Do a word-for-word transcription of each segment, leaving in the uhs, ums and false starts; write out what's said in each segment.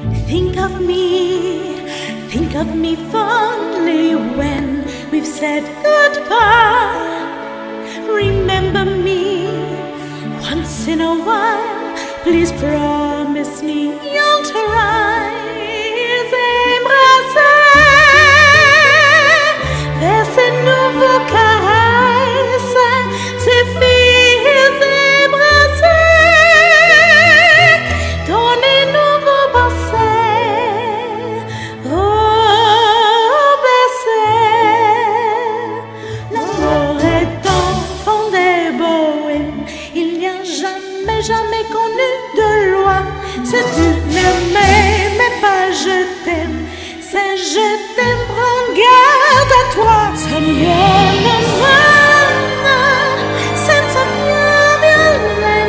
Think of me, think of me fondly when we've said goodbye. Remember me once in a while, please promise me you'll try. Vers ces nouveaux caresses, ces filles embrassées, dans les nouveaux bassins, oh baissés. L'amour est enfant des bohèmes, il n'y a jamais, jamais connu de loi. C'est tu m'aimes, mais pas je t'aime. C'est je t'aime, prends garde à toi. Signora umana, senza mia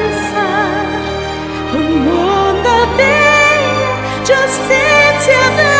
violenza, un mondo di giustizia.